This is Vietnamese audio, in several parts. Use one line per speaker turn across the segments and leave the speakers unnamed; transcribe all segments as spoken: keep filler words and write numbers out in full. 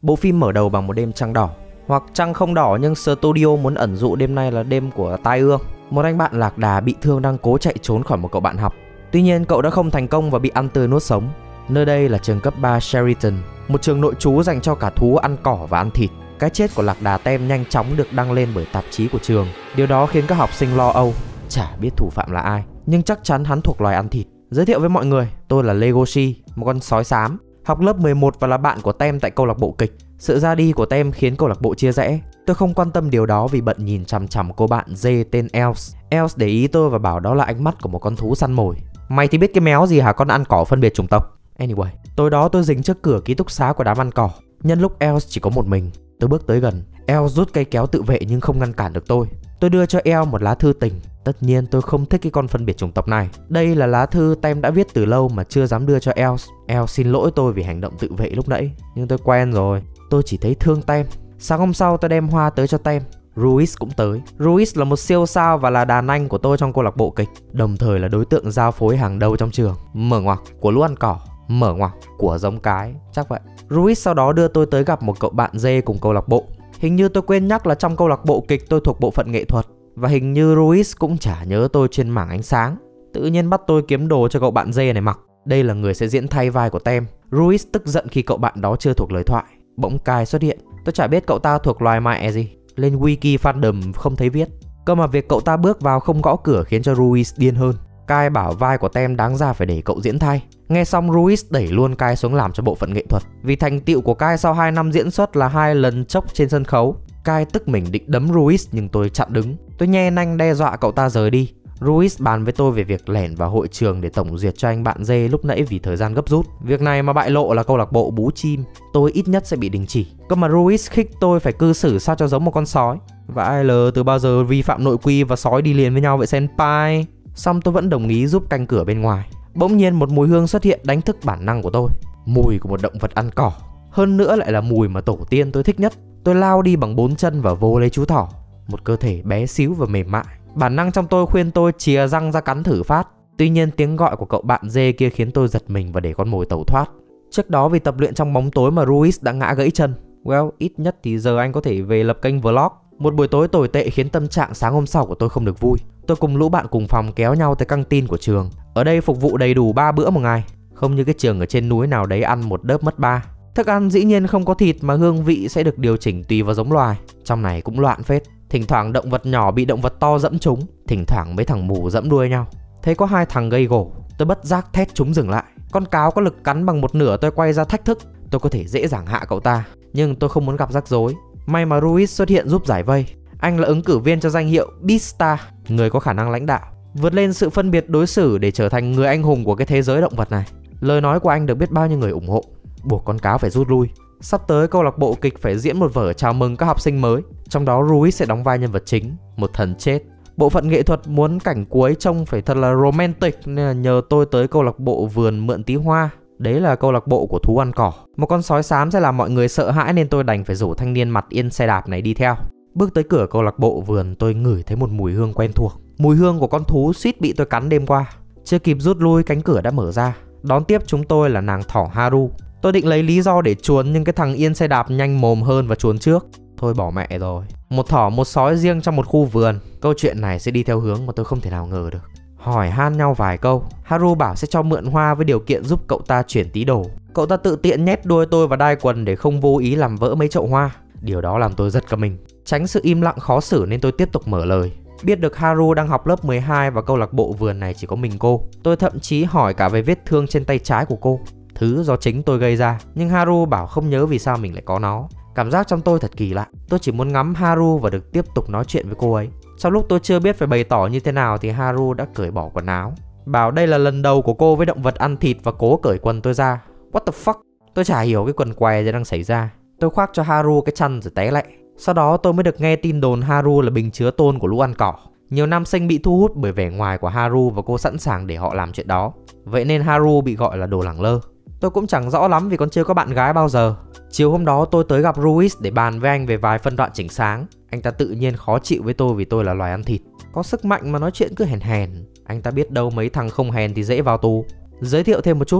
Bộ phim mở đầu bằng một đêm trăng đỏ, hoặc trăng không đỏ nhưng studio muốn ẩn dụ đêm nay là đêm của tai ương. Một anh bạn lạc đà bị thương đang cố chạy trốn khỏi một cậu bạn học. Tuy nhiên cậu đã không thành công và bị ăn tươi nuốt sống. Nơi đây là trường cấp ba Sheridan, một trường nội trú dành cho cả thú ăn cỏ và ăn thịt. Cái chết của lạc đà tem nhanh chóng được đăng lên bởi tạp chí của trường. Điều đó khiến các học sinh lo âu. Chả biết thủ phạm là ai, nhưng chắc chắn hắn thuộc loài ăn thịt. Giới thiệu với mọi người, tôi là Legoshi, một con sói xám, học lớp mười một và là bạn của Tem tại câu lạc bộ kịch. Sự ra đi của Tem khiến câu lạc bộ chia rẽ. Tôi không quan tâm điều đó vì bận nhìn chằm chằm cô bạn J tên Els. Els để ý tôi và bảo đó là ánh mắt của một con thú săn mồi. Mày thì biết cái méo gì hả, con ăn cỏ phân biệt chủng tộc. Anyway, tối đó tôi dừng trước cửa ký túc xá của đám ăn cỏ. Nhân lúc Els chỉ có một mình, tôi bước tới gần. Els rút cây kéo tự vệ nhưng không ngăn cản được tôi. Tôi đưa cho Els một lá thư tình. Tất nhiên tôi không thích cái con phân biệt chủng tộc này. Đây là lá thư Tem đã viết từ lâu mà chưa dám đưa cho Els. Els xin lỗi tôi vì hành động tự vệ lúc nãy, nhưng tôi quen rồi. Tôi chỉ thấy thương Tem. Sáng hôm sau tôi đem hoa tới cho Tem. Ruiz cũng tới. Ruiz là một siêu sao và là đàn anh của tôi trong câu lạc bộ kịch, đồng thời là đối tượng giao phối hàng đầu trong trường. Mở ngoặc của lũ ăn cỏ, mở ngoặc của giống cái, chắc vậy. Ruiz sau đó đưa tôi tới gặp một cậu bạn dê cùng câu lạc bộ. Hình như tôi quên nhắc là trong câu lạc bộ kịch tôi thuộc bộ phận nghệ thuật, và hình như Ruiz cũng chả nhớ tôi trên mảng ánh sáng. Tự nhiên bắt tôi kiếm đồ cho cậu bạn dê này mặc. Đây là người sẽ diễn thay vai của Tem. Ruiz tức giận khi cậu bạn đó chưa thuộc lời thoại. Bỗng Kai xuất hiện. Tôi chả biết cậu ta thuộc loài mẹ gì. Lên wiki fandom không thấy viết. Cơ mà việc cậu ta bước vào không gõ cửa khiến cho Ruiz điên hơn. Kai bảo vai của Tem đáng ra phải để cậu diễn thay. Nghe xong Ruiz đẩy luôn Kai xuống làm cho bộ phận nghệ thuật. Vì thành tựu của Kai sau hai năm diễn xuất là hai lần chốc trên sân khấu. Kai tức mình định đấm Ruiz nhưng tôi chặn đứng. Tôi nhe nanh đe dọa cậu ta rời đi. Ruiz bàn với tôi về việc lẻn vào hội trường để tổng duyệt cho anh bạn dê lúc nãy vì thời gian gấp rút. Việc này mà bại lộ là câu lạc bộ bú chim, tôi ít nhất sẽ bị đình chỉ. Cơ mà Ruiz khích tôi phải cư xử sao cho giống một con sói. Và ai lờ từ bao giờ vi phạm nội quy và sói đi liền với nhau vậy senpai. Xong tôi vẫn đồng ý giúp canh cửa bên ngoài. Bỗng nhiên một mùi hương xuất hiện đánh thức bản năng của tôi. Mùi của một động vật ăn cỏ. Hơn nữa lại là mùi mà tổ tiên tôi thích nhất. Tôi lao đi bằng bốn chân và vô lấy chú thỏ. Một cơ thể bé xíu và mềm mại. Bản năng trong tôi khuyên tôi chìa răng ra cắn thử phát. Tuy nhiên tiếng gọi của cậu bạn dê kia khiến tôi giật mình và để con mồi tẩu thoát. Trước đó vì tập luyện trong bóng tối mà Ruiz đã ngã gãy chân. Well, ít nhất thì giờ anh có thể về lập kênh vlog. Một buổi tối tồi tệ khiến tâm trạng sáng hôm sau của tôi không được vui. Tôi cùng lũ bạn cùng phòng kéo nhau tới căng tin của trường. Ở đây phục vụ đầy đủ ba bữa một ngày. Không như cái trường ở trên núi nào đấy ăn một đớp mất ba. Thức ăn dĩ nhiên không có thịt mà hương vị sẽ được điều chỉnh tùy vào giống loài. Trong này cũng loạn phết. Thỉnh thoảng động vật nhỏ bị động vật to dẫm chúng. Thỉnh thoảng mấy thằng mù dẫm đuôi nhau. Thấy có hai thằng gây gổ, tôi bất giác thét chúng dừng lại. Con cáo có lực cắn bằng một nửa, tôi quay ra thách thức. Tôi có thể dễ dàng hạ cậu ta, nhưng tôi không muốn gặp rắc rối. May mà Ruiz xuất hiện giúp giải vây. Anh là ứng cử viên cho danh hiệu Beastar, người có khả năng lãnh đạo, vượt lên sự phân biệt đối xử để trở thành người anh hùng của cái thế giới động vật này. Lời nói của anh được biết bao nhiêu người ủng hộ, buộc con cáo phải rút lui. Sắp tới câu lạc bộ kịch phải diễn một vở chào mừng các học sinh mới, trong đó Ruiz sẽ đóng vai nhân vật chính, một thần chết. Bộ phận nghệ thuật muốn cảnh cuối trông phải thật là romantic nên là nhờ tôi tới câu lạc bộ vườn mượn tí hoa. Đấy là câu lạc bộ của thú ăn cỏ. Một con sói xám sẽ làm mọi người sợ hãi nên tôi đành phải rủ thanh niên mặt yên xe đạp này đi theo. Bước tới cửa câu lạc bộ vườn, tôi ngửi thấy một mùi hương quen thuộc. Mùi hương của con thú suýt bị tôi cắn đêm qua. Chưa kịp rút lui, cánh cửa đã mở ra. Đón tiếp chúng tôi là nàng thỏ Haru. Tôi định lấy lý do để chuồn nhưng cái thằng yên xe đạp nhanh mồm hơn và chuồn trước. Thôi bỏ mẹ rồi. Một thỏ một sói riêng trong một khu vườn. Câu chuyện này sẽ đi theo hướng mà tôi không thể nào ngờ được. Hỏi han nhau vài câu, Haru bảo sẽ cho mượn hoa với điều kiện giúp cậu ta chuyển tí đồ. Cậu ta tự tiện nhét đuôi tôi vào đai quần để không vô ý làm vỡ mấy chậu hoa. Điều đó làm tôi rất cả mình. Tránh sự im lặng khó xử nên tôi tiếp tục mở lời. Biết được Haru đang học lớp mười hai và câu lạc bộ vườn này chỉ có mình cô. Tôi thậm chí hỏi cả về vết thương trên tay trái của cô, thứ do chính tôi gây ra. Nhưng Haru bảo không nhớ vì sao mình lại có nó. Cảm giác trong tôi thật kỳ lạ. Tôi chỉ muốn ngắm Haru và được tiếp tục nói chuyện với cô ấy. Trong lúc tôi chưa biết phải bày tỏ như thế nào thì Haru đã cởi bỏ quần áo, bảo đây là lần đầu của cô với động vật ăn thịt và cố cởi quần tôi ra. What the fuck? Tôi chả hiểu cái quần què gì đang xảy ra. Tôi khoác cho Haru cái chăn rồi té lạy. Sau đó tôi mới được nghe tin đồn Haru là bình chứa tôn của lũ ăn cỏ. Nhiều nam sinh bị thu hút bởi vẻ ngoài của Haru và cô sẵn sàng để họ làm chuyện đó. Vậy nên Haru bị gọi là đồ lẳng lơ. Tôi cũng chẳng rõ lắm vì còn chưa có bạn gái bao giờ. Chiều hôm đó tôi tới gặp Ruiz để bàn với anh về vài phân đoạn chỉnh sáng. Anh ta tự nhiên khó chịu với tôi vì tôi là loài ăn thịt. Có sức mạnh mà nói chuyện cứ hèn hèn. Anh ta biết đâu mấy thằng không hèn thì dễ vào tù. Giới thiệu thêm một chút,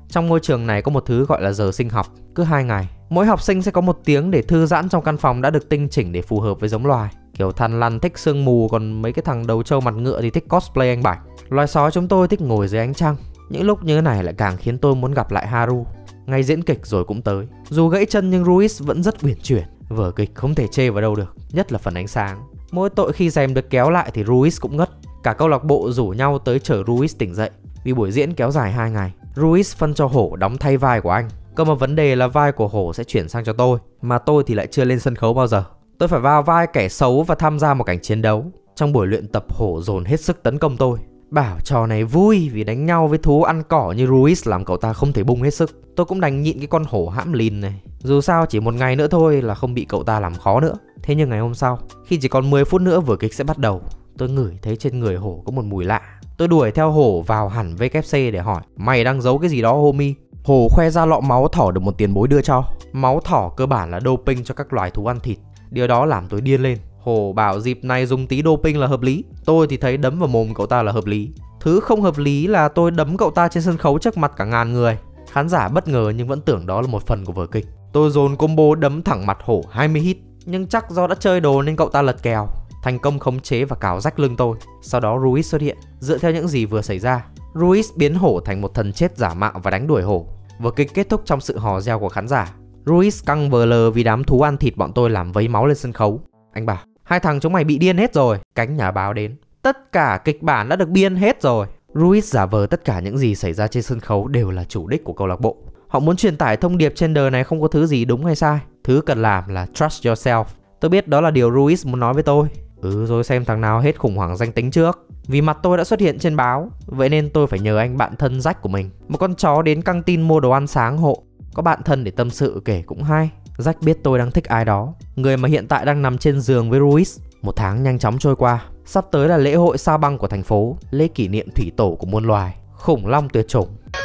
Trong ngôi trường này có một thứ gọi là giờ sinh học. Cứ hai ngày, mỗi học sinh sẽ có một tiếng để thư giãn trong căn phòng đã được tinh chỉnh để phù hợp với giống loài. Kiểu thằn lằn thích sương mù, còn mấy cái thằng đầu trâu mặt ngựa thì thích cosplay anh Bạch. Loài sói chúng tôi thích ngồi dưới ánh trăng. Những lúc như thế này lại càng khiến tôi muốn gặp lại Haru. Ngày diễn kịch rồi cũng tới. Dù gãy chân nhưng Ruiz vẫn rất uyển chuyển. Vở kịch không thể chê vào đâu được, nhất là phần ánh sáng. Mỗi tội khi rèm được kéo lại thì Ruiz cũng ngất. Cả câu lạc bộ rủ nhau tới chờ Ruiz tỉnh dậy. Vì buổi diễn kéo dài hai ngày, Ruiz phân cho Hổ đóng thay vai của anh. Cơ mà vấn đề là vai của Hổ sẽ chuyển sang cho tôi, mà tôi thì lại chưa lên sân khấu bao giờ. Tôi phải vào vai kẻ xấu và tham gia một cảnh chiến đấu. Trong buổi luyện tập, Hổ dồn hết sức tấn công tôi. Bảo trò này vui vì đánh nhau với thú ăn cỏ như Ruiz làm cậu ta không thể bung hết sức. Tôi cũng đành nhịn cái con hổ hãm lìn này. Dù sao chỉ một ngày nữa thôi là không bị cậu ta làm khó nữa. Thế nhưng ngày hôm sau, khi chỉ còn mười phút nữa vở kịch sẽ bắt đầu, tôi ngửi thấy trên người Hổ có một mùi lạ. Tôi đuổi theo Hổ vào hẳn vê kép xê để hỏi: mày đang giấu cái gì đó homie? Hổ khoe ra lọ máu thỏ được một tiền bối đưa cho. Máu thỏ cơ bản là doping cho các loài thú ăn thịt. Điều đó làm tôi điên lên. Hổ bảo dịp này dùng tí doping là hợp lý. Tôi thì thấy đấm vào mồm cậu ta là hợp lý. Thứ không hợp lý là tôi đấm cậu ta trên sân khấu trước mặt cả ngàn người. Khán giả bất ngờ nhưng vẫn tưởng đó là một phần của vở kịch. Tôi dồn combo đấm thẳng mặt Hổ hai mươi hit. Nhưng chắc do đã chơi đồ nên cậu ta lật kèo, thành công khống chế và cào rách lưng tôi. Sau đó Ruiz xuất hiện. Dựa theo những gì vừa xảy ra, Ruiz biến Hổ thành một thần chết giả mạo và đánh đuổi Hổ. Vở kịch kết thúc trong sự hò reo của khán giả. Ruiz căng vờ lờ vì đám thú ăn thịt bọn tôi làm vấy máu lên sân khấu. Anh bảo: hai thằng chúng mày bị điên hết rồi. Cánh nhà báo đến: tất cả kịch bản đã được biên hết rồi. Ruiz giả vờ tất cả những gì xảy ra trên sân khấu đều là chủ đích của câu lạc bộ. Họ muốn truyền tải thông điệp trên đời này không có thứ gì đúng hay sai. Thứ cần làm là trust yourself. Tôi biết đó là điều Ruiz muốn nói với tôi. Ừ, rồi xem thằng nào hết khủng hoảng danh tính trước. Vì mặt tôi đã xuất hiện trên báo, vậy nên tôi phải nhờ anh bạn thân Jack của mình, một con chó đến căng tin mua đồ ăn sáng hộ. Có bạn thân để tâm sự kể cũng hay. Jack biết tôi đang thích ai đó, người mà hiện tại đang nằm trên giường với Ruiz. Một tháng nhanh chóng trôi qua. Sắp tới là lễ hội sao băng của thành phố, lễ kỷ niệm thủy tổ của muôn loài, khủng long tuyệt chủng.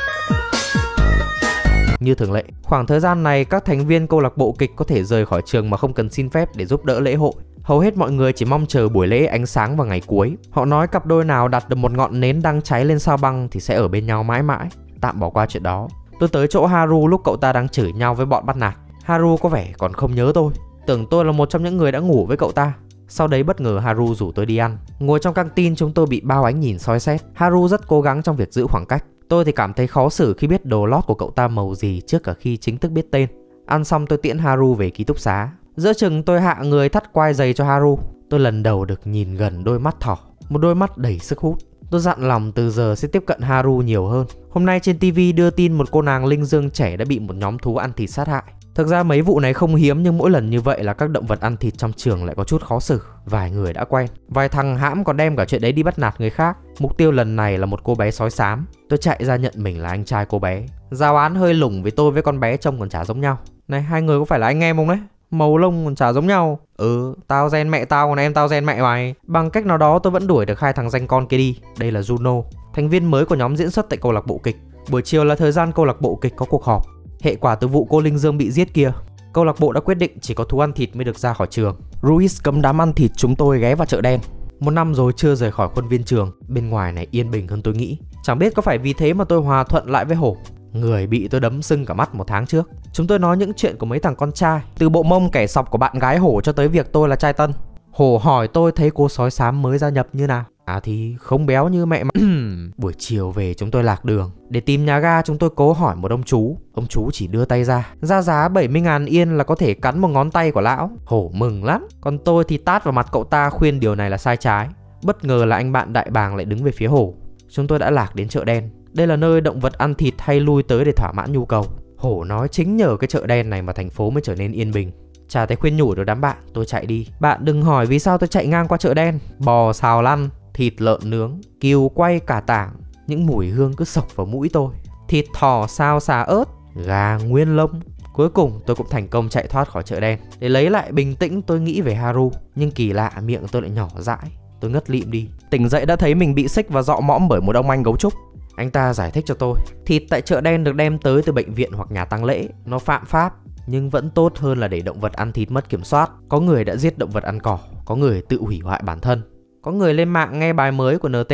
Như thường lệ, khoảng thời gian này các thành viên câu lạc bộ kịch có thể rời khỏi trường mà không cần xin phép để giúp đỡ lễ hội. Hầu hết mọi người chỉ mong chờ buổi lễ ánh sáng vào ngày cuối. Họ nói cặp đôi nào đặt được một ngọn nến đang cháy lên sao băng thì sẽ ở bên nhau mãi mãi. Tạm bỏ qua chuyện đó. Tôi tới chỗ Haru lúc cậu ta đang chửi nhau với bọn bắt nạt. Haru có vẻ còn không nhớ tôi, tưởng tôi là một trong những người đã ngủ với cậu ta. Sau đấy bất ngờ Haru rủ tôi đi ăn. Ngồi trong căng tin chúng tôi bị bao ánh nhìn soi xét. Haru rất cố gắng trong việc giữ khoảng cách. Tôi thì cảm thấy khó xử khi biết đồ lót của cậu ta màu gì trước cả khi chính thức biết tên. Ăn xong tôi tiễn Haru về ký túc xá. Giữa chừng tôi hạ người thắt quai giày cho Haru. Tôi lần đầu được nhìn gần đôi mắt thỏ, một đôi mắt đầy sức hút. Tôi dặn lòng từ giờ sẽ tiếp cận Haru nhiều hơn. Hôm nay trên ti vi đưa tin một cô nàng linh dương trẻ đã bị một nhóm thú ăn thịt sát hại. Thực ra mấy vụ này không hiếm, nhưng mỗi lần như vậy là các động vật ăn thịt trong trường lại có chút khó xử. Vài người đã quen, vài thằng hãm còn đem cả chuyện đấy đi bắt nạt người khác. Mục tiêu lần này là một cô bé sói xám. Tôi chạy ra nhận mình là anh trai cô bé. Giao án hơi lủng vì tôi với con bé trông còn chả giống nhau. Này, hai người có phải là anh em không đấy? Màu lông còn chả giống nhau. Ừ, tao gen mẹ tao còn em tao gen mẹ mày. Bằng cách nào đó tôi vẫn đuổi được hai thằng danh con kia đi. Đây là Juno, thành viên mới của nhóm diễn xuất tại câu lạc bộ kịch. Buổi chiều là thời gian câu lạc bộ kịch có cuộc họp. Hệ quả từ vụ cô Linh Dương bị giết kia, câu lạc bộ đã quyết định chỉ có thú ăn thịt mới được ra khỏi trường. Ruiz cấm đám ăn thịt chúng tôi ghé vào chợ đen. Một năm rồi chưa rời khỏi khuôn viên trường. Bên ngoài này yên bình hơn tôi nghĩ. Chẳng biết có phải vì thế mà tôi hòa thuận lại với Hổ, người bị tôi đấm sưng cả mắt một tháng trước. Chúng tôi nói những chuyện của mấy thằng con trai, từ bộ mông kẻ sọc của bạn gái Hổ cho tới việc tôi là trai tân. Hổ hỏi tôi thấy cô sói xám mới gia nhập như nào. À thì không béo như mẹ mà. Buổi chiều về chúng tôi lạc đường. Để tìm nhà ga chúng tôi cố hỏi một ông chú. Ông chú chỉ đưa tay ra. Ra giá bảy mươi ngàn yên là có thể cắn một ngón tay của lão. Hổ mừng lắm. Còn tôi thì tát vào mặt cậu ta khuyên điều này là sai trái. Bất ngờ là anh bạn đại bàng lại đứng về phía Hổ. Chúng tôi đã lạc đến chợ đen. Đây là nơi động vật ăn thịt hay lui tới để thỏa mãn nhu cầu. Hổ nói chính nhờ cái chợ đen này mà thành phố mới trở nên yên bình. Chả thấy khuyên nhủ được đám bạn, tôi chạy đi. Bạn đừng hỏi vì sao tôi chạy ngang qua chợ đen. Bò xào lăn, thịt lợn nướng, cừu quay cả tảng, những mùi hương cứ xộc vào mũi tôi. Thịt thỏ xào xà ớt, gà nguyên lông. Cuối cùng tôi cũng thành công chạy thoát khỏi chợ đen. Để lấy lại bình tĩnh tôi nghĩ về Haru. Nhưng kỳ lạ miệng tôi lại nhỏ dãi. Tôi ngất lịm đi. Tỉnh dậy đã thấy mình bị xích và dọ mõm bởi một ông anh gấu trúc. Anh ta giải thích cho tôi, thịt tại chợ đen được đem tới từ bệnh viện hoặc nhà tang lễ. Nó phạm pháp, nhưng vẫn tốt hơn là để động vật ăn thịt mất kiểm soát. Có người đã giết động vật ăn cỏ, có người tự hủy hoại bản thân. Có người lên mạng nghe bài mới của en tê en,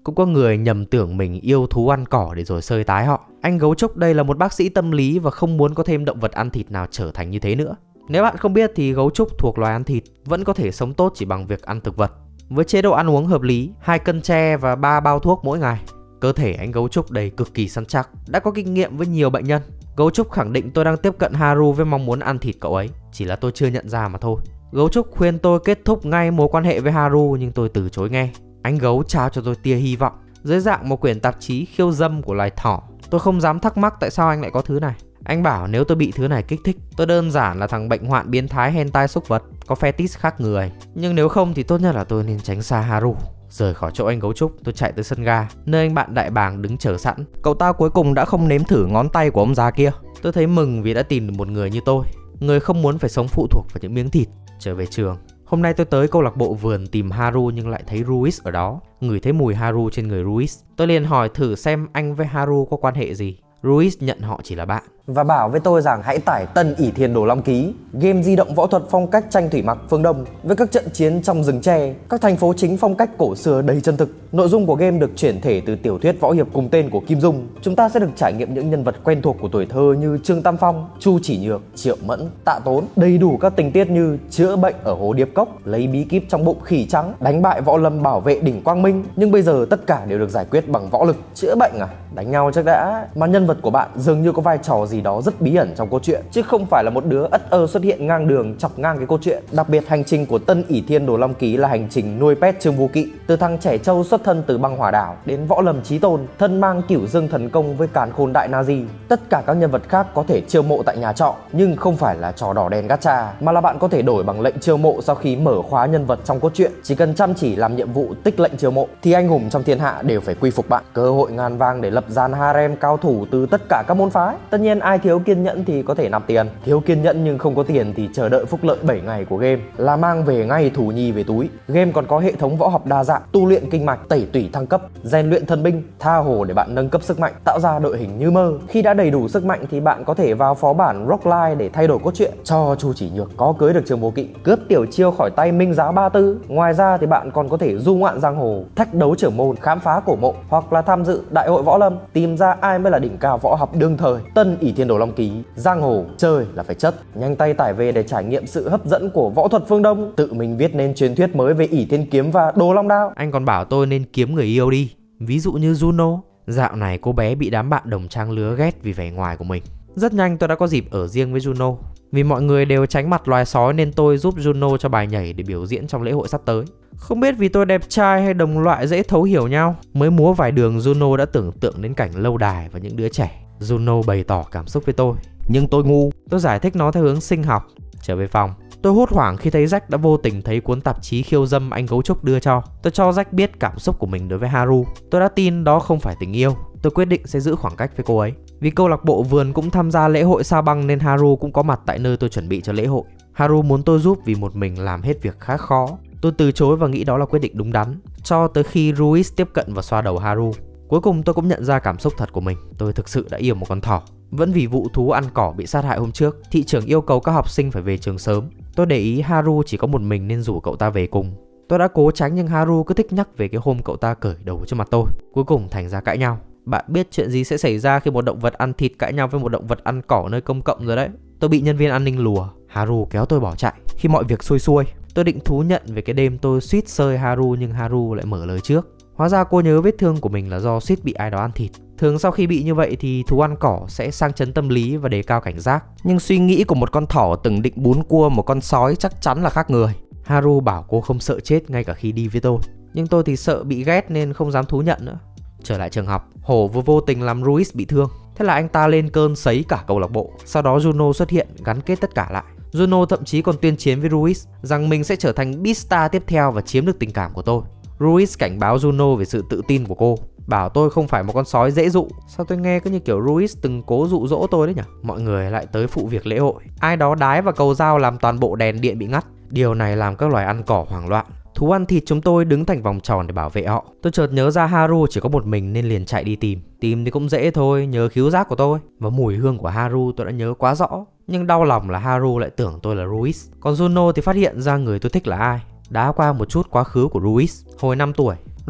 Cũng có người nhầm tưởng mình yêu thú ăn cỏ để rồi sơi tái họ. Anh Gấu Trúc đây là một bác sĩ tâm lý và không muốn có thêm động vật ăn thịt nào trở thành như thế nữa. Nếu bạn không biết thì gấu trúc thuộc loài ăn thịt, vẫn có thể sống tốt chỉ bằng việc ăn thực vật. Với chế độ ăn uống hợp lý, hai cân tre và ba bao thuốc mỗi ngày, cơ thể anh Gấu Trúc đây cực kỳ săn chắc, đã có kinh nghiệm với nhiều bệnh nhân. Gấu Trúc khẳng định tôi đang tiếp cận Haru với mong muốn ăn thịt cậu ấy, chỉ là tôi chưa nhận ra mà thôi. Gấu Trúc khuyên tôi kết thúc ngay mối quan hệ với Haru nhưng tôi từ chối nghe. Anh Gấu trao cho tôi tia hy vọng dưới dạng một quyển tạp chí khiêu dâm của loài thỏ. Tôi không dám thắc mắc tại sao anh lại có thứ này. Anh bảo nếu tôi bị thứ này kích thích, tôi đơn giản là thằng bệnh hoạn biến thái hentai súc vật, có fetish khác người. Nhưng nếu không thì tốt nhất là tôi nên tránh xa Haru. Rời khỏi chỗ anh Gấu Trúc, tôi chạy tới sân ga, nơi anh bạn đại bàng đứng chờ sẵn. Cậu ta cuối cùng đã không nếm thử ngón tay của ông già kia. Tôi thấy mừng vì đã tìm được một người như tôi, người không muốn phải sống phụ thuộc vào những miếng thịt. Trở về trường, hôm nay tôi tới câu lạc bộ vườn tìm Haru nhưng lại thấy Ruiz ở đó. Ngửi thấy mùi Haru trên người Ruiz, tôi liền hỏi thử xem anh với Haru có quan hệ gì. Ruiz nhận họ chỉ là bạn
và bảo với tôi rằng hãy tải Tân ỷ Thiên Đồ Long Ký, game di động võ thuật phong cách tranh thủy mặc phương Đông với các trận chiến trong rừng tre, các thành phố chính phong cách cổ xưa đầy chân thực. Nội dung của game được chuyển thể từ tiểu thuyết võ hiệp cùng tên của Kim Dung. Chúng ta sẽ được trải nghiệm những nhân vật quen thuộc của tuổi thơ như Trương Tam Phong, Chu Chỉ Nhược, Triệu Mẫn, Tạ Tốn, đầy đủ các tình tiết như chữa bệnh ở hồ Điệp Cốc, lấy bí kíp trong bụng khỉ trắng, đánh bại võ lâm bảo vệ đỉnh Quang Minh. Nhưng bây giờ tất cả đều được giải quyết bằng võ lực. Chữa bệnh à? Đánh nhau chắc đã. Mà nhân vật của bạn dường như có vai trò gì đó rất bí ẩn trong câu chuyện, chứ không phải là một đứa ất ơ xuất hiện ngang đường chọc ngang cái câu chuyện. Đặc biệt hành trình của Tân ỷ Thiên Đồ Long Ký là hành trình nuôi pet Trương Vô Kỵ, từ thằng trẻ trâu xuất thân từ băng hỏa đảo đến võ lâm chí tôn, thân mang cửu dương thần công với càn khôn đại Nazi. Tất cả các nhân vật khác có thể chiêu mộ tại nhà trọ, nhưng không phải là trò đỏ đèn gacha, mà là bạn có thể đổi bằng lệnh chiêu mộ sau khi mở khóa nhân vật trong cốt truyện. Chỉ cần chăm chỉ làm nhiệm vụ tích lệnh chiêu mộ thì anh hùng trong thiên hạ đều phải quy phục bạn. Cơ hội ngàn vàng để lập dàn harem cao thủ từ tất cả các môn phái. Tất nhiên ai thiếu kiên nhẫn thì có thể nạp tiền, thiếu kiên nhẫn nhưng không có tiền thì chờ đợi phúc lợi bảy ngày của game là mang về ngay thủ nhi về túi. Game còn có hệ thống võ học đa dạng, tu luyện kinh mạch, tẩy tủy thăng cấp, rèn luyện thần binh, tha hồ để bạn nâng cấp sức mạnh, tạo ra đội hình như mơ. Khi đã đầy đủ sức mạnh thì bạn có thể vào phó bản Roguelike để thay đổi cốt truyện, cho Chu Chỉ Nhược có cưới được Trương Vô Kỵ, cướp tiểu chiêu khỏi tay Minh Giáo Ba Tư. Ngoài ra thì bạn còn có thể du ngoạn giang hồ, thách đấu trưởng môn, khám phá cổ mộ, hoặc là tham dự đại hội võ lâm, tìm ra ai mới là đỉnh cao võ học đương thời. Tân ỷ Thiên Đồ Long Ký, giang hồ chơi là phải chất. Nhanh tay tải về để trải nghiệm sự hấp dẫn của võ thuật phương Đông. Tự mình viết nên truyền thuyết mới về ỷ Thiên Kiếm và Đồ Long Đao.
Anh còn bảo tôi nên kiếm người yêu đi, ví dụ như Juno. Dạo này cô bé bị đám bạn đồng trang lứa ghét vì vẻ ngoài của mình. Rất nhanh tôi đã có dịp ở riêng với Juno. Vì mọi người đều tránh mặt loài sói nên tôi giúp Juno cho bài nhảy để biểu diễn trong lễ hội sắp tới. Không biết vì tôi đẹp trai hay đồng loại dễ thấu hiểu nhau, mới múa vài đường Juno đã tưởng tượng đến cảnh lâu đài và những đứa trẻ. Juno bày tỏ cảm xúc với tôi, nhưng tôi ngu. Tôi giải thích nó theo hướng sinh học. Trở về phòng, tôi hốt hoảng khi thấy Jack đã vô tình thấy cuốn tạp chí khiêu dâm anh Gấu Trúc đưa cho. Tôi cho Jack biết cảm xúc của mình đối với Haru. Tôi đã tin đó không phải tình yêu. Tôi quyết định sẽ giữ khoảng cách với cô ấy. Vì câu lạc bộ vườn cũng tham gia lễ hội Sao Băng nên Haru cũng có mặt tại nơi tôi chuẩn bị cho lễ hội. Haru muốn tôi giúp vì một mình làm hết việc khá khó. Tôi từ chối và nghĩ đó là quyết định đúng đắn, cho tới khi Ruiz tiếp cận và xoa đầu Haru. Cuối cùng tôi cũng nhận ra cảm xúc thật của mình. Tôi thực sự đã yêu một con thỏ. Vẫn vì vụ thú ăn cỏ bị sát hại hôm trước, thị trưởng yêu cầu các học sinh phải về trường sớm. Tôi để ý Haru chỉ có một mình nên rủ cậu ta về cùng. Tôi đã cố tránh nhưng Haru cứ thích nhắc về cái hôm cậu ta cởi đầu trước mặt tôi. Cuối cùng thành ra cãi nhau. Bạn biết chuyện gì sẽ xảy ra khi một động vật ăn thịt cãi nhau với một động vật ăn cỏ nơi công cộng rồi đấy. Tôi bị nhân viên an ninh lùa. Haru kéo tôi bỏ chạy. Khi mọi việc xuôi xuôi, tôi định thú nhận về cái đêm tôi suýt sơi Haru nhưng Haru lại mở lời trước. Hóa ra cô nhớ vết thương của mình là do suýt bị ai đó ăn thịt. Thường sau khi bị như vậy thì thú ăn cỏ sẽ sang chấn tâm lý và đề cao cảnh giác. Nhưng suy nghĩ của một con thỏ từng định bún cua một con sói chắc chắn là khác người. Haru bảo cô không sợ chết ngay cả khi đi với tôi. Nhưng tôi thì sợ bị ghét nên không dám thú nhận nữa. Trở lại trường học, Hổ vừa vô tình làm Ruiz bị thương. Thế là anh ta lên cơn sấy cả câu lạc bộ. Sau đó Juno xuất hiện gắn kết tất cả lại. Juno thậm chí còn tuyên chiến với Ruiz rằng mình sẽ trở thành Beastar tiếp theo và chiếm được tình cảm của tôi. Ruiz cảnh báo Juno về sự tự tin của cô, bảo tôi không phải một con sói dễ dụ. Sao tôi nghe cứ như kiểu Ruiz từng cố dụ dỗ tôi đấy nhỉ? Mọi người lại tới phụ việc lễ hội. Ai đó đái vào cầu dao làm toàn bộ đèn điện bị ngắt. Điều này làm các loài ăn cỏ hoảng loạn. Thú ăn thịt chúng tôi đứng thành vòng tròn để bảo vệ họ. Tôi chợt nhớ ra Haru chỉ có một mình nên liền chạy đi tìm. Tìm thì cũng dễ thôi, nhớ khứu giác của tôi. Và mùi hương của Haru tôi đã nhớ quá rõ. Nhưng đau lòng là Haru lại tưởng tôi là Ruiz. Còn Juno thì phát hiện ra người tôi thích là ai. Đá qua một chút quá khứ của Ruiz. Hồi năm tuổi,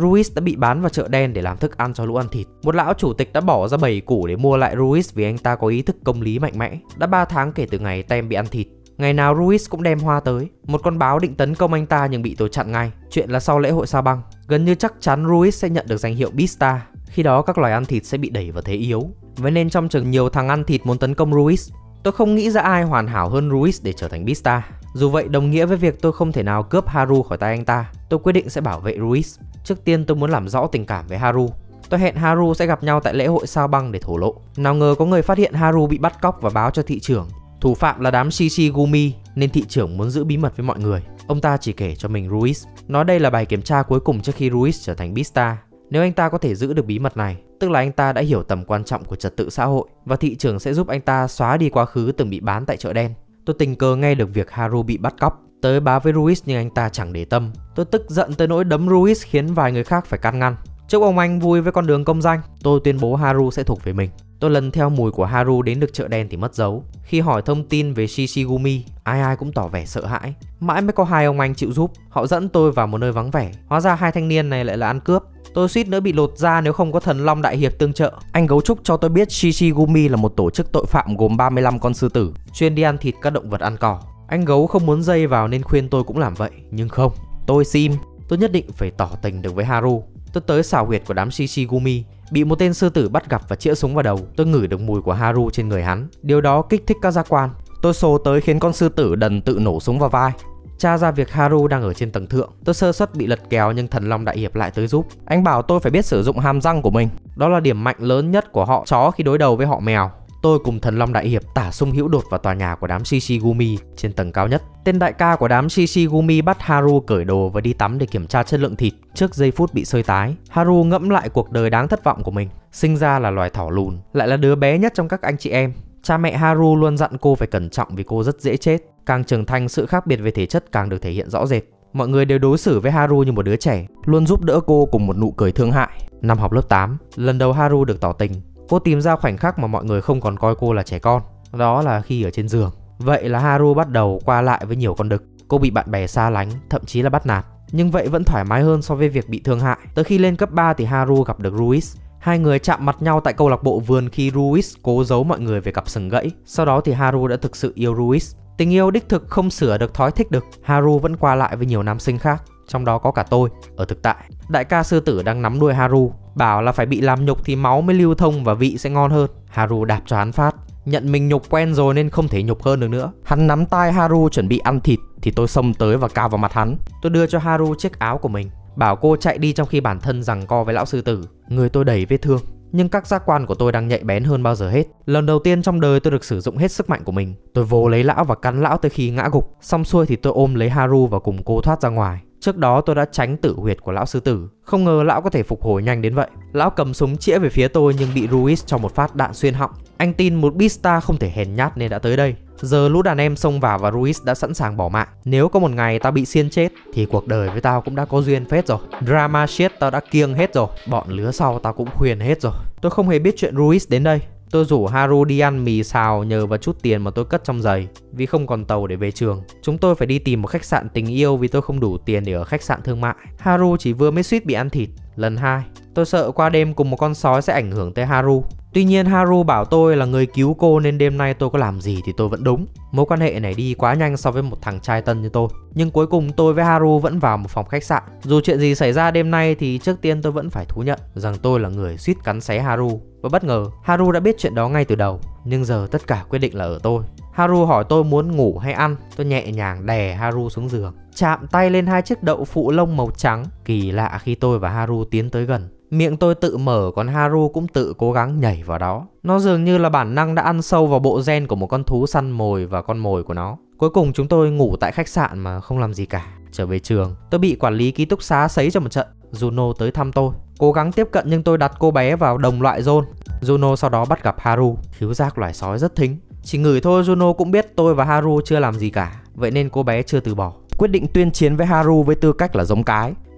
Ruiz đã bị bán vào chợ đen để làm thức ăn cho lũ ăn thịt. Một lão chủ tịch đã bỏ ra bảy củ để mua lại Ruiz vì anh ta có ý thức công lý mạnh mẽ. Đã ba tháng kể từ ngày Tem bị ăn thịt. Ngày nào Ruiz cũng đem hoa tới. Một con báo định tấn công anh ta nhưng bị tôi chặn ngay. Chuyện là sau lễ hội Sao Băng, gần như chắc chắn Ruiz sẽ nhận được danh hiệu Beastar. Khi đó các loài ăn thịt sẽ bị đẩy vào thế yếu. Vậy nên trong chừng nhiều thằng ăn thịt muốn tấn công Ruiz. Tôi không nghĩ ra ai hoàn hảo hơn Ruiz để trở thành Beastar. Dù vậy đồng nghĩa với việc tôi không thể nào cướp Haru khỏi tay anh ta. Tôi quyết định sẽ bảo vệ Ruiz. Trước tiên tôi muốn làm rõ tình cảm với Haru. Tôi hẹn Haru sẽ gặp nhau tại lễ hội Sao Băng để thổ lộ. Nào ngờ có người phát hiện Haru bị bắt cóc và báo cho thị trưởng. Thủ phạm là đám Shishigumi nên thị trưởng muốn giữ bí mật với mọi người. Ông ta chỉ kể cho mình Ruiz, nói đây là bài kiểm tra cuối cùng trước khi Ruiz trở thành Beastar. Nếu anh ta có thể giữ được bí mật này, tức là anh ta đã hiểu tầm quan trọng của trật tự xã hội và thị trưởng sẽ giúp anh ta xóa đi quá khứ từng bị bán tại chợ đen. Tôi tình cờ nghe được việc Haru bị bắt cóc, tới báo với Ruiz nhưng anh ta chẳng để tâm. Tôi tức giận tới nỗi đấm Ruiz khiến vài người khác phải can ngăn. Chúc ông anh vui với con đường công danh, tôi tuyên bố Haru sẽ thuộc về mình. Tôi lần theo mùi của Haru đến được chợ đen thì mất dấu. Khi hỏi thông tin về Shishigumi, ai ai cũng tỏ vẻ sợ hãi. Mãi mới có hai ông anh chịu giúp. Họ dẫn tôi vào một nơi vắng vẻ. Hóa ra hai thanh niên này lại là ăn cướp. Tôi suýt nữa bị lột da nếu không có thần long đại hiệp tương trợ. Anh gấu trúc cho tôi biết Shishigumi là một tổ chức tội phạm gồm ba mươi lăm con sư tử, chuyên đi ăn thịt các động vật ăn cỏ. Anh gấu không muốn dây vào nên khuyên tôi cũng làm vậy. Nhưng không, tôi sim. Tôi nhất định phải tỏ tình được với Haru. Tôi tới xào huyệt của đám Shishigumi, bị một tên sư tử bắt gặp và chĩa súng vào đầu. Tôi ngửi được mùi của Haru trên người hắn. Điều đó kích thích các giác quan. Tôi xô tới khiến con sư tử đần tự nổ súng vào vai. Tra ra việc Haru đang ở trên tầng thượng. Tôi sơ suất bị lật kèo nhưng thần long đại hiệp lại tới giúp. Anh bảo tôi phải biết sử dụng hàm răng của mình. Đó là điểm mạnh lớn nhất của họ chó khi đối đầu với họ mèo. Tôi cùng thần long đại hiệp tả sung hữu đột vào tòa nhà của đám Shishigumi trên tầng cao nhất. Tên đại ca của đám Shishigumi bắt Haru cởi đồ và đi tắm để kiểm tra chất lượng thịt trước giây phút bị sơi tái. Haru ngẫm lại cuộc đời đáng thất vọng của mình. Sinh ra là loài thỏ lùn, lại là đứa bé nhất trong các anh chị em. Cha mẹ Haru luôn dặn cô phải cẩn trọng vì cô rất dễ chết. Càng trưởng thành, sự khác biệt về thể chất càng được thể hiện rõ rệt. Mọi người đều đối xử với Haru như một đứa trẻ, luôn giúp đỡ cô cùng một nụ cười thương hại. Năm học lớp tám, lần đầu Haru được tỏ tình. Cô tìm ra khoảnh khắc mà mọi người không còn coi cô là trẻ con. Đó là khi ở trên giường. Vậy là Haru bắt đầu qua lại với nhiều con đực. Cô bị bạn bè xa lánh, thậm chí là bắt nạt. Nhưng vậy vẫn thoải mái hơn so với việc bị thương hại. Tới khi lên cấp ba thì Haru gặp được Ruiz. Hai người chạm mặt nhau tại câu lạc bộ vườn khi Ruiz cố giấu mọi người về cặp sừng gãy. Sau đó thì Haru đã thực sự yêu Ruiz. Tình yêu đích thực không sửa được thói thích được. Haru vẫn qua lại với nhiều nam sinh khác, trong đó có cả tôi. Ở thực tại, đại ca sư tử đang nắm đuôi Haru, bảo là phải bị làm nhục thì máu mới lưu thông và vị sẽ ngon hơn. Haru đạp cho hắn phát. Nhận mình nhục quen rồi nên không thể nhục hơn được nữa. Hắn nắm tay Haru chuẩn bị ăn thịt thì tôi xông tới và cào vào mặt hắn. Tôi đưa cho Haru chiếc áo của mình, bảo cô chạy đi trong khi bản thân giằng co với lão sư tử. Người tôi đầy vết thương, nhưng các giác quan của tôi đang nhạy bén hơn bao giờ hết. Lần đầu tiên trong đời tôi được sử dụng hết sức mạnh của mình. Tôi vồ lấy lão và cắn lão tới khi ngã gục. Xong xuôi thì tôi ôm lấy Haru và cùng cô thoát ra ngoài. Trước đó tôi đã tránh tử huyệt của lão sư tử. Không ngờ lão có thể phục hồi nhanh đến vậy. Lão cầm súng chĩa về phía tôi nhưng bị Ruiz cho một phát đạn xuyên họng. Anh tin một Beastar không thể hèn nhát nên đã tới đây. Giờ lũ đàn em xông vào và Ruiz đã sẵn sàng bỏ mạng. Nếu có một ngày tao bị xiên chết thì cuộc đời với tao cũng đã có duyên phết rồi. Drama shit tao đã kiêng hết rồi. Bọn lứa sau tao cũng khuyên hết rồi. Tôi không hề biết chuyện Ruiz đến đây. Tôi rủ Haru đi ăn mì xào nhờ vào chút tiền mà tôi cất trong giày. Vì không còn tàu để về trường, chúng tôi phải đi tìm một khách sạn tình yêu vì tôi không đủ tiền để ở khách sạn thương mại. Haru chỉ vừa mới suýt bị ăn thịt lần hai. Tôi sợ qua đêm cùng một con sói sẽ ảnh hưởng tới Haru. Tuy nhiên Haru bảo tôi là người cứu cô nên đêm nay tôi có làm gì thì tôi vẫn đúng. Mối quan hệ này đi quá nhanh so với một thằng trai tân như tôi. Nhưng cuối cùng tôi với Haru vẫn vào một phòng khách sạn. Dù chuyện gì xảy ra đêm nay thì trước tiên tôi vẫn phải thú nhận rằng tôi là người suýt cắn xé Haru. Và bất ngờ Haru đã biết chuyện đó ngay từ đầu. Nhưng giờ tất cả quyết định là ở tôi. Haru hỏi tôi muốn ngủ hay ăn. Tôi nhẹ nhàng đè Haru xuống giường, chạm tay lên hai chiếc đậu phụ lông màu trắng. Kỳ lạ khi tôi và Haru tiến tới gần, miệng tôi tự mở còn Haru cũng tự cố gắng nhảy vào đó. Nó dường như là bản năng đã ăn sâu vào bộ gen của một con thú săn mồi và con mồi của nó. Cuối cùng chúng tôi ngủ tại khách sạn mà không làm gì cả. Trở về trường, tôi bị quản lý ký túc xá sấy cho một trận. Juno tới thăm tôi, cố gắng tiếp cận nhưng tôi đặt cô bé vào đồng loại zone. Juno sau đó bắt gặp Haru. Khứu giác loài sói rất thính. Chỉ ngửi thôi Juno cũng biết tôi và Haru chưa làm gì cả. Vậy nên cô bé chưa từ bỏ, quyết định tuyên chiến với Haru với tư cách là giống cái.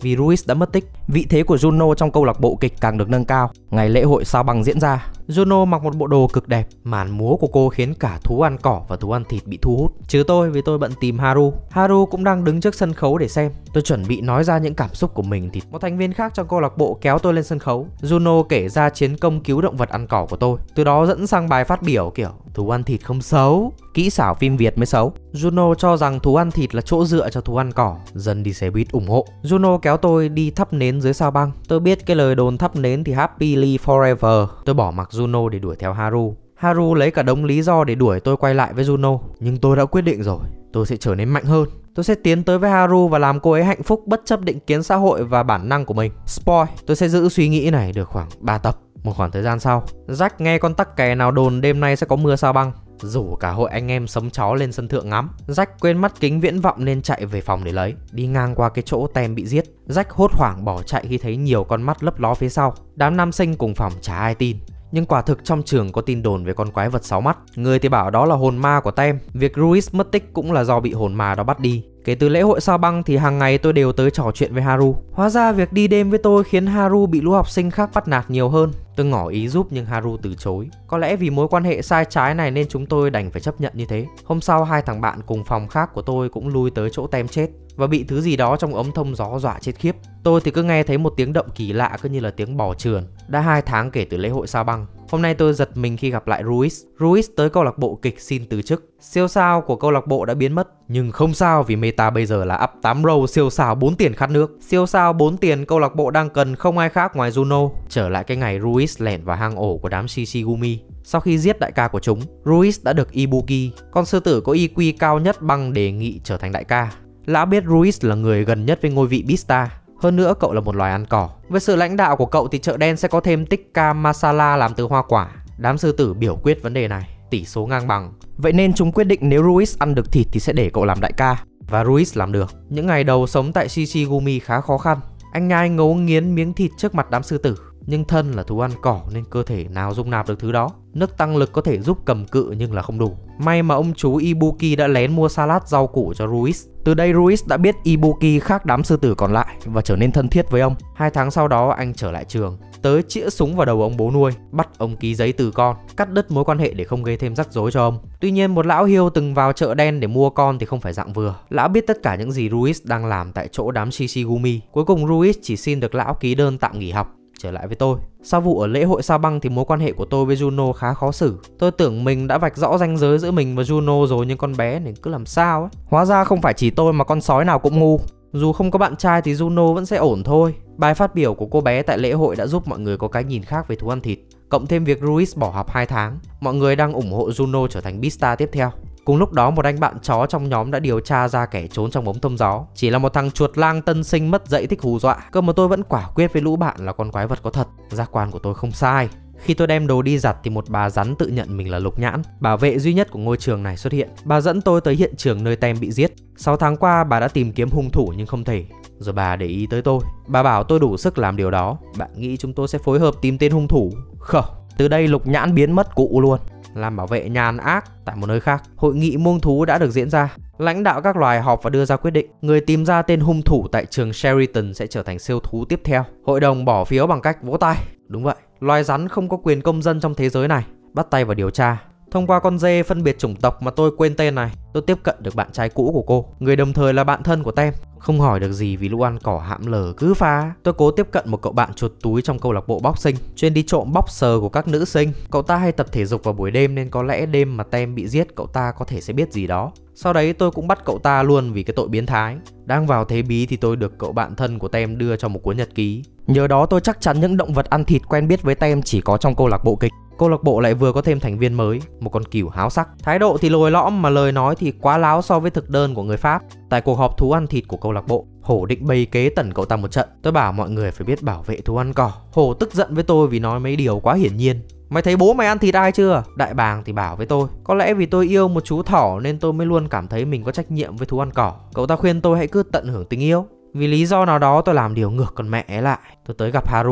Vì Ruiz đã mất tích, vị thế của Juno trong câu lạc bộ kịch càng được nâng cao. Ngày lễ hội sao băng diễn ra, Juno mặc một bộ đồ cực đẹp. Màn múa của cô khiến cả thú ăn cỏ và thú ăn thịt bị thu hút. Trừ tôi vì tôi bận tìm Haru. Haru cũng đang đứng trước sân khấu để xem. Tôi chuẩn bị nói ra những cảm xúc của mình thì một thành viên khác trong câu lạc bộ kéo tôi lên sân khấu. Juno kể ra chiến công cứu động vật ăn cỏ của tôi. Từ đó dẫn sang bài phát biểu kiểu thú ăn thịt không xấu, kỹ xảo phim Việt mới xấu. Juno cho rằng thú ăn thịt là chỗ dựa cho thú ăn cỏ. Dân đi xe buýt ủng hộ. Juno kéo tôi đi thắp nến dưới sao băng. Tôi biết cái lời đồn thắp nến thì happily forever. Tôi bỏ mặc Juno để đuổi theo Haru. Haru lấy cả đống lý do để đuổi tôi quay lại với Juno. Nhưng tôi đã quyết định rồi, tôi sẽ trở nên mạnh hơn. Tôi sẽ tiến tới với Haru và làm cô ấy hạnh phúc bất chấp định kiến xã hội và bản năng của mình. Spoil, tôi sẽ giữ suy nghĩ này được khoảng ba tập. Một khoảng thời gian sau, Jack nghe con tắc kè nào đồn đêm nay sẽ có mưa sao băng, rủ cả hội anh em sống chó lên sân thượng ngắm. Jack quên mắt kính viễn vọng nên chạy về phòng để lấy. Đi ngang qua cái chỗ Tem bị giết, Jack hốt hoảng bỏ chạy khi thấy nhiều con mắt lấp ló phía sau. Đám nam sinh cùng phòng chả ai tin. Nhưng quả thực trong trường có tin đồn về con quái vật sáu mắt. Người thì bảo đó là hồn ma của Tem. Việc Ruiz mất tích cũng là do bị hồn ma đó bắt đi. Kể từ lễ hội sao băng thì hàng ngày tôi đều tới trò chuyện với Haru. Hóa ra việc đi đêm với tôi khiến Haru bị lũ học sinh khác bắt nạt nhiều hơn. Tôi ngỏ ý giúp nhưng Haru từ chối. Có lẽ vì mối quan hệ sai trái này nên chúng tôi đành phải chấp nhận như thế. Hôm sau hai thằng bạn cùng phòng khác của tôi cũng lui tới chỗ Tem chết và bị thứ gì đó trong ống thông gió dọa chết khiếp. Tôi thì cứ nghe thấy một tiếng động kỳ lạ cứ như là tiếng bò trườn. Đã hai tháng kể từ lễ hội sao băng. Hôm nay tôi giật mình khi gặp lại Ruiz. Ruiz tới câu lạc bộ kịch xin từ chức. Siêu sao của câu lạc bộ đã biến mất. Nhưng không sao vì meta bây giờ là up tám row siêu sao bốn tiền khát nước. Siêu sao bốn tiền câu lạc bộ đang cần không ai khác ngoài Juno. Trở lại cái ngày Ruiz lẻn vào hang ổ của đám Shishigumi. Sau khi giết đại ca của chúng, Ruiz đã được Ibuki, con sư tử có i kiu cao nhất băng, đề nghị trở thành đại ca. Lão biết Ruiz là người gần nhất với ngôi vị Beastars. Hơn nữa cậu là một loài ăn cỏ. Với sự lãnh đạo của cậu thì chợ đen sẽ có thêm tikka masala làm từ hoa quả. Đám sư tử biểu quyết vấn đề này, tỷ số ngang bằng. Vậy nên chúng quyết định nếu Ruiz ăn được thịt thì sẽ để cậu làm đại ca. Và Ruiz làm được. Những ngày đầu sống tại Shishigumi khá khó khăn. Anh nhai ngấu nghiến miếng thịt trước mặt đám sư tử. Nhưng thân là thú ăn cỏ nên cơ thể nào dung nạp được thứ đó. Nước tăng lực có thể giúp cầm cự nhưng là không đủ. May mà ông chú Ibuki đã lén mua salad rau củ cho Ruiz. Từ đây Ruiz đã biết Ibuki khác đám sư tử còn lại và trở nên thân thiết với ông. Hai tháng sau đó anh trở lại trường, tới chĩa súng vào đầu ông bố nuôi, bắt ông ký giấy từ con, cắt đứt mối quan hệ để không gây thêm rắc rối cho ông. Tuy nhiên một lão hiêu từng vào chợ đen để mua con thì không phải dạng vừa. Lão biết tất cả những gì Ruiz đang làm tại chỗ đám Shishigumi. Cuối cùng Ruiz chỉ xin được lão ký đơn tạm nghỉ học. Trở lại với tôi. Sau vụ ở lễ hội sao băng thì mối quan hệ của tôi với Juno khá khó xử. Tôi tưởng mình đã vạch rõ ranh giới giữa mình và Juno rồi nhưng con bé này cứ làm sao ấy. Hóa ra không phải chỉ tôi mà con sói nào cũng ngu. Dù không có bạn trai thì Juno vẫn sẽ ổn thôi. Bài phát biểu của cô bé tại lễ hội đã giúp mọi người có cái nhìn khác về thú ăn thịt. Cộng thêm việc Ruiz bỏ học hai tháng, mọi người đang ủng hộ Juno trở thành Beastars tiếp theo. Cùng lúc đó một anh bạn chó trong nhóm đã điều tra ra kẻ trốn trong ống thông gió. Chỉ là một thằng chuột lang tân sinh mất dạy thích hù dọa. Cơ mà tôi vẫn quả quyết với lũ bạn là con quái vật có thật. Giác quan của tôi không sai. Khi tôi đem đồ đi giặt thì một bà rắn tự nhận mình là Lục Nhãn, bảo vệ duy nhất của ngôi trường này xuất hiện. Bà dẫn tôi tới hiện trường nơi Tem bị giết. sáu tháng qua bà đã tìm kiếm hung thủ nhưng không thể. Rồi bà để ý tới tôi. Bà bảo tôi đủ sức làm điều đó. Bạn nghĩ chúng tôi sẽ phối hợp tìm tên hung thủ? Không. Từ đây Lục Nhãn biến mất cụ luôn. Làm bảo vệ nhàn ác tại một nơi khác. Hội nghị muông thú đã được diễn ra. Lãnh đạo các loài họp và đưa ra quyết định. Người tìm ra tên hung thủ tại trường Sheraton sẽ trở thành siêu thú tiếp theo. Hội đồng bỏ phiếu bằng cách vỗ tay. Đúng vậy, loài rắn không có quyền công dân trong thế giới này. Bắt tay vào điều tra. Thông qua con dê phân biệt chủng tộc mà tôi quên tên này, tôi tiếp cận được bạn trai cũ của cô, người đồng thời là bạn thân của Tem. Không hỏi được gì vì lũ ăn cỏ hãm lờ cứ phá. Tôi cố tiếp cận một cậu bạn chuột túi trong câu lạc bộ boxing, chuyên đi trộm boxer của các nữ sinh. Cậu ta hay tập thể dục vào buổi đêm nên có lẽ đêm mà Tem bị giết cậu ta có thể sẽ biết gì đó. Sau đấy tôi cũng bắt cậu ta luôn vì cái tội biến thái. Đang vào thế bí thì tôi được cậu bạn thân của Tem đưa cho một cuốn nhật ký. Nhờ đó tôi chắc chắn những động vật ăn thịt quen biết với Tem chỉ có trong câu lạc bộ kịch. Câu lạc bộ lại vừa có thêm thành viên mới, một con cừu háo sắc. Thái độ thì lồi lõm mà lời nói thì quá láo so với thực đơn của người Pháp. Tại cuộc họp thú ăn thịt của câu lạc bộ, Hổ định bày kế tẩn cậu ta một trận. Tôi bảo mọi người phải biết bảo vệ thú ăn cỏ. Hổ tức giận với tôi vì nói mấy điều quá hiển nhiên. Mày thấy bố mày ăn thịt ai chưa? Đại bàng thì bảo với tôi, có lẽ vì tôi yêu một chú thỏ nên tôi mới luôn cảm thấy mình có trách nhiệm với thú ăn cỏ. Cậu ta khuyên tôi hãy cứ tận hưởng tình yêu. Vì lý do nào đó tôi làm điều ngược con mẹ ấy lại. Tôi tới gặp Haru.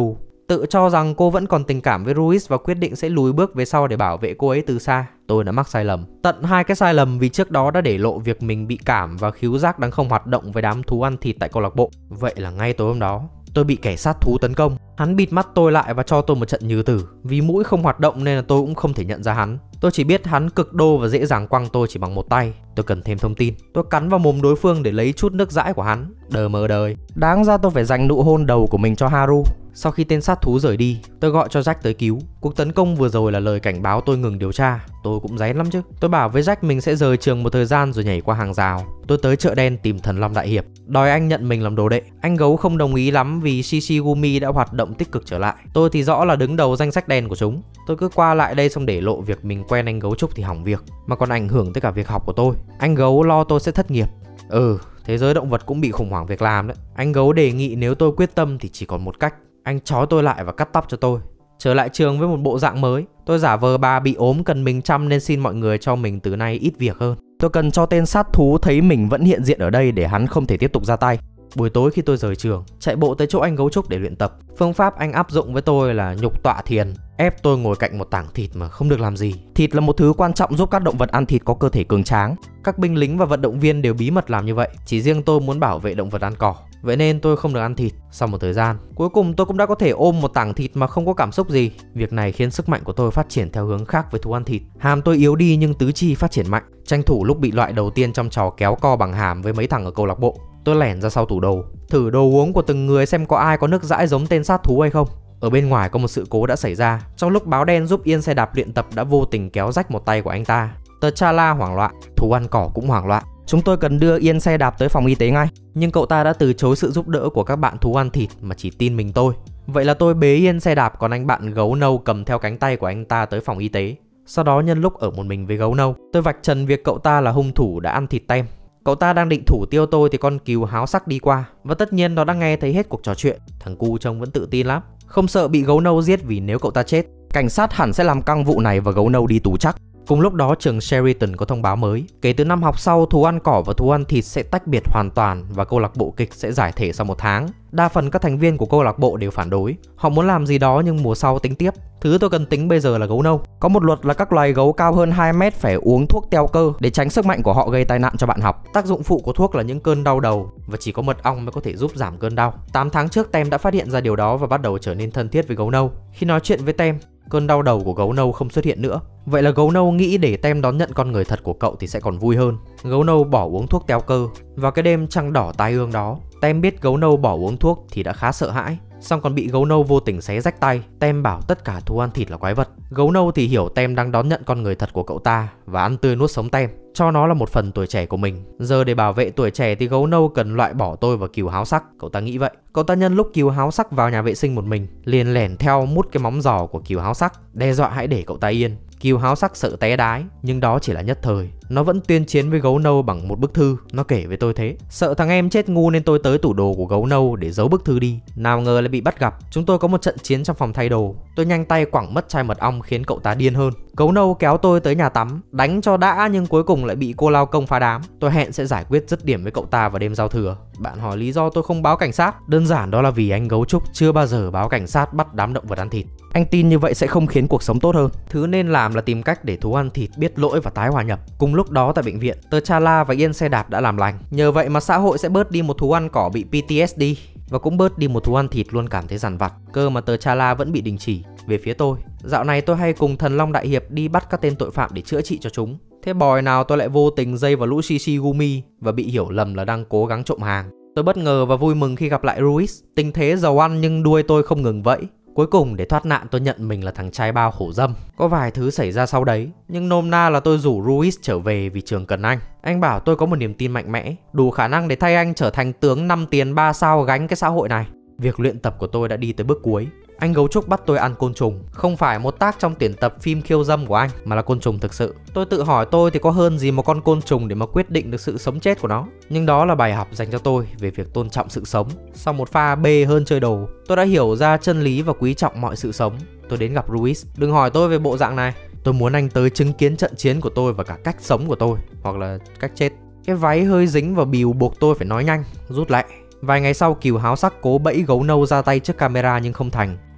tự cho rằng cô vẫn còn tình cảm với Ruiz và quyết định sẽ lùi bước về sau để bảo vệ cô ấy từ xa. Tôi đã mắc sai lầm. Tận hai cái sai lầm vì trước đó đã để lộ việc mình bị cảm và khứu giác đang không hoạt động với đám thú ăn thịt tại câu lạc bộ. Vậy là ngay tối hôm đó, tôi bị kẻ sát thú tấn công. Hắn bịt mắt tôi lại và cho tôi một trận nhừ tử. Vì mũi không hoạt động nên là tôi cũng không thể nhận ra hắn. Tôi chỉ biết hắn cực đô và dễ dàng quăng tôi chỉ bằng một tay. Tôi cần thêm thông tin. Tôi cắn vào mồm đối phương để lấy chút nước dãi của hắn. Đờ mờ đời. Đáng ra tôi phải dành nụ hôn đầu của mình cho Haru. Sau khi tên sát thú rời đi, tôi gọi cho Jack tới cứu. Cuộc tấn công vừa rồi là lời cảnh báo tôi ngừng điều tra. Tôi cũng rén lắm chứ. Tôi bảo với Jack mình sẽ rời trường một thời gian rồi nhảy qua hàng rào. Tôi tới chợ đen tìm Thần Long Đại Hiệp, đòi anh nhận mình làm đồ đệ. Anh gấu không đồng ý lắm vì Shishigumi đã hoạt động tích cực trở lại. Tôi thì rõ là đứng đầu danh sách đen của chúng. Tôi cứ qua lại đây xong để lộ việc mình quen anh gấu trúc thì hỏng việc, mà còn ảnh hưởng tới cả việc học của tôi. Anh gấu lo tôi sẽ thất nghiệp. Ừ, thế giới động vật cũng bị khủng hoảng việc làm đấy. Anh gấu đề nghị nếu tôi quyết tâm thì chỉ còn một cách. Anh trói tôi lại và cắt tóc cho tôi. Trở lại trường với một bộ dạng mới. Tôi giả vờ bà bị ốm cần mình chăm nên xin mọi người cho mình từ nay ít việc hơn. Tôi cần cho tên sát thú thấy mình vẫn hiện diện ở đây để hắn không thể tiếp tục ra tay. Buổi tối khi tôi rời trường, chạy bộ tới chỗ anh gấu trúc để luyện tập. Phương pháp anh áp dụng với tôi là nhục tọa thiền, ép tôi ngồi cạnh một tảng thịt mà không được làm gì. Thịt là một thứ quan trọng giúp các động vật ăn thịt có cơ thể cường tráng. Các binh lính và vận động viên đều bí mật làm như vậy. Chỉ riêng tôi muốn bảo vệ động vật ăn cỏ, vậy nên tôi không được ăn thịt. Sau một thời gian, cuối cùng tôi cũng đã có thể ôm một tảng thịt mà không có cảm xúc gì. Việc này khiến sức mạnh của tôi phát triển theo hướng khác với thú ăn thịt. Hàm tôi yếu đi nhưng tứ chi phát triển mạnh. Tranh thủ lúc bị loại đầu tiên trong trò kéo co bằng hàm với mấy thằng ở câu lạc bộ, tôi lẻn ra sau tủ đồ, thử đồ uống của từng người xem có ai có nước dãi giống tên sát thú hay không. Ở bên ngoài có một sự cố đã xảy ra. Trong lúc báo đen giúp Yên xe đạp luyện tập đã vô tình kéo rách một tay của anh ta. T'Challa hoảng loạn, thú ăn cỏ cũng hoảng loạn. Chúng tôi cần đưa Yên xe đạp tới phòng y tế ngay, nhưng cậu ta đã từ chối sự giúp đỡ của các bạn thú ăn thịt mà chỉ tin mình tôi. Vậy là tôi bế Yên xe đạp, còn anh bạn gấu nâu cầm theo cánh tay của anh ta tới phòng y tế. Sau đó nhân lúc ở một mình với gấu nâu, tôi vạch trần việc cậu ta là hung thủ đã ăn thịt tem. Cậu ta đang định thủ tiêu tôi thì con cừu háo sắc đi qua, và tất nhiên nó đã nghe thấy hết cuộc trò chuyện. Thằng cu trông vẫn tự tin lắm, không sợ bị gấu nâu giết vì nếu cậu ta chết, cảnh sát hẳn sẽ làm căng vụ này và gấu nâu đi tù chắc. Cùng lúc đó trường Sheraton có thông báo mới. Kể từ năm học sau, thú ăn cỏ và thú ăn thịt sẽ tách biệt hoàn toàn và câu lạc bộ kịch sẽ giải thể sau một tháng. Đa phần các thành viên của câu lạc bộ đều phản đối. Họ muốn làm gì đó nhưng mùa sau tính tiếp. Thứ tôi cần tính bây giờ là gấu nâu. Có một luật là các loài gấu cao hơn hai mét phải uống thuốc teo cơ để tránh sức mạnh của họ gây tai nạn cho bạn học. Tác dụng phụ của thuốc là những cơn đau đầu và chỉ có mật ong mới có thể giúp giảm cơn đau. tám tháng trước Tem đã phát hiện ra điều đó và bắt đầu trở nên thân thiết với gấu nâu. Khi nói chuyện với Tem, cơn đau đầu của gấu nâu không xuất hiện nữa. Vậy là gấu nâu nghĩ để Tem đón nhận con người thật của cậu thì sẽ còn vui hơn. Gấu nâu bỏ uống thuốc teo cơ. Vào cái đêm trăng đỏ tai ương đó, Tem biết gấu nâu bỏ uống thuốc thì đã khá sợ hãi, xong còn bị gấu nâu vô tình xé rách tay. Tem bảo tất cả thú ăn thịt là quái vật. Gấu nâu thì hiểu Tem đang đón nhận con người thật của cậu ta và ăn tươi nuốt sống Tem, cho nó là một phần tuổi trẻ của mình. Giờ để bảo vệ tuổi trẻ thì gấu nâu cần loại bỏ tôi và cừu háo sắc. Cậu ta nghĩ vậy. Cậu ta nhân lúc cừu háo sắc vào nhà vệ sinh một mình, liền lẻn theo mút cái móng giò của cừu háo sắc, đe dọa hãy để cậu ta yên. Cừu háo sắc sợ té đái, nhưng đó chỉ là nhất thời. Nó vẫn tuyên chiến với gấu nâu bằng một bức thư. Nó kể với tôi thế. Sợ thằng em chết ngu nên tôi tới tủ đồ của gấu nâu để giấu bức thư đi. Nào ngờ lại bị bắt gặp. Chúng tôi có một trận chiến trong phòng thay đồ. Tôi nhanh tay quẳng mất chai mật ong khiến cậu ta điên hơn. Gấu nâu kéo tôi tới nhà tắm, đánh cho đã nhưng cuối cùng lại bị cô lao công phá đám. Tôi hẹn sẽ giải quyết dứt điểm với cậu ta vào đêm giao thừa. Bạn hỏi lý do tôi không báo cảnh sát? Đơn giản đó là vì anh gấu trúc chưa bao giờ báo cảnh sát bắt đám động vật ăn thịt. Anh tin như vậy sẽ không khiến cuộc sống tốt hơn. Thứ nên làm là tìm cách để thú ăn thịt biết lỗi và tái hòa nhập. Cùng lúc đó tại bệnh viện, T'Challa và Yên xe đạp đã làm lành. Nhờ vậy mà xã hội sẽ bớt đi một thú ăn cỏ bị pê tê ét đê và cũng bớt đi một thú ăn thịt luôn cảm thấy dằn vặt. Cơ mà T'Challa vẫn bị đình chỉ. Về phía tôi, dạo này tôi hay cùng Thần Long Đại Hiệp đi bắt các tên tội phạm để chữa trị cho chúng. Thế bòi nào tôi lại vô tình dây vào lũ Shishigumi và bị hiểu lầm là đang cố gắng trộm hàng. Tôi bất ngờ và vui mừng khi gặp lại Ruiz. Tình thế giàu ăn nhưng đuôi tôi không ngừng vẫy. Cuối cùng để thoát nạn tôi nhận mình là thằng trai bao khổ dâm. Có vài thứ xảy ra sau đấy, nhưng nôm na là tôi rủ Ruiz trở về vì trường cần anh. Anh bảo tôi có một niềm tin mạnh mẽ, đủ khả năng để thay anh trở thành tướng năm tiền ba sao gánh cái xã hội này. Việc luyện tập của tôi đã đi tới bước cuối. Anh gấu trúc bắt tôi ăn côn trùng. Không phải một tác trong tuyển tập phim khiêu dâm của anh, mà là côn trùng thực sự. Tôi tự hỏi tôi thì có hơn gì một con côn trùng để mà quyết định được sự sống chết của nó. Nhưng đó là bài học dành cho tôi về việc tôn trọng sự sống. Sau một pha bê hơn chơi đồ, tôi đã hiểu ra chân lý và quý trọng mọi sự sống. Tôi đến gặp Ruiz. Đừng hỏi tôi về bộ dạng này. Tôi muốn anh tới chứng kiến trận chiến của tôi và cả cách sống của tôi, hoặc là cách chết. Cái váy hơi dính vào bìu buộc tôi phải nói nhanh, rút lại. Vài ngày sau, cừu háo sắc cố bẫy gấu nâu ra tay trước camera nhưng không thành.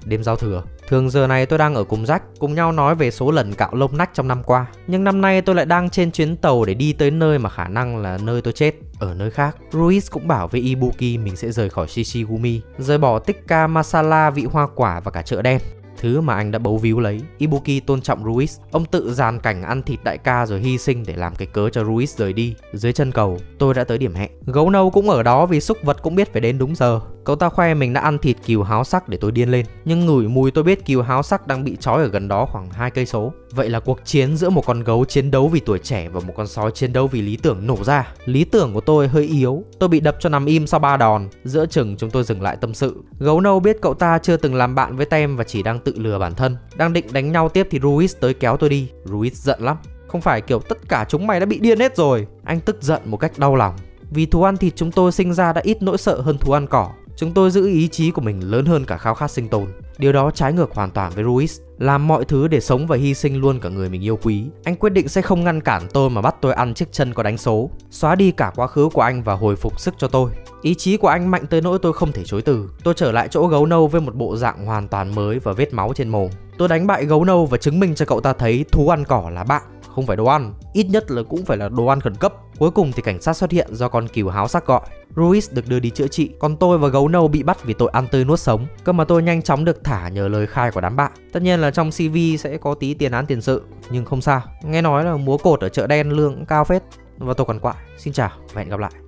đêm giao thừa. Thường giờ này tôi đang ở cùng Jack, cùng nhau nói về số lần cạo lông nách trong năm qua. Nhưng năm nay tôi lại đang trên chuyến tàu để đi tới nơi mà khả năng là nơi tôi chết, ở nơi khác. Ruiz cũng bảo với Ibuki mình sẽ rời khỏi Shishigumi, rời bỏ tikka masala, vị hoa quả và cả chợ đen, thứ mà anh đã bấu víu lấy. Ibuki tôn trọng Ruiz. Ông tự dàn cảnh ăn thịt đại ca rồi hy sinh để làm cái cớ cho Ruiz rời đi. Dưới chân cầu, tôi đã tới điểm hẹn. Gấu nâu cũng ở đó vì súc vật cũng biết phải đến đúng giờ. Cậu ta khoe mình đã ăn thịt cừu háo sắc để tôi điên lên. Nhưng ngửi mùi tôi biết cừu háo sắc đang bị trói ở gần đó khoảng hai cây số. Vậy là cuộc chiến giữa một con gấu chiến đấu vì tuổi trẻ và một con sói chiến đấu vì lý tưởng nổ ra. Lý tưởng của tôi hơi yếu, tôi bị đập cho nằm im sau ba đòn. Giữa chừng chúng tôi dừng lại tâm sự. Gấu nâu biết cậu ta chưa từng làm bạn với Tem và chỉ đang tự lừa bản thân. Đang định đánh nhau tiếp thì Ruiz tới kéo tôi đi. Ruiz giận lắm. Không phải kiểu tất cả chúng mày đã bị điên hết rồi. Anh tức giận một cách đau lòng. Vì thú ăn thịt chúng tôi sinh ra đã ít nỗi sợ hơn thú ăn cỏ. Chúng tôi giữ ý chí của mình lớn hơn cả khao khát sinh tồn. Điều đó trái ngược hoàn toàn với Ruiz. Làm mọi thứ để sống và hy sinh luôn cả người mình yêu quý. Anh quyết định sẽ không ngăn cản tôi mà bắt tôi ăn chiếc chân có đánh số, xóa đi cả quá khứ của anh và hồi phục sức cho tôi. Ý chí của anh mạnh tới nỗi tôi không thể chối từ. Tôi trở lại chỗ gấu nâu với một bộ dạng hoàn toàn mới và vết máu trên mồm. Tôi đánh bại gấu nâu và chứng minh cho cậu ta thấy thú ăn cỏ là bạn, không phải đồ ăn. Ít nhất là cũng phải là đồ ăn khẩn cấp. Cuối cùng thì cảnh sát xuất hiện do con cừu háo sắc gọi. Ruiz được đưa đi chữa trị, còn tôi và gấu nâu bị bắt vì tội ăn tươi nuốt sống. Cơ mà tôi nhanh chóng được thả nhờ lời khai của đám bạn. Tất nhiên là trong xê vê sẽ có tí tiền án tiền sự, nhưng không sao. Nghe nói là múa cột ở chợ đen lương cũng cao phết. Và tôi còn quại. Xin chào và hẹn gặp lại.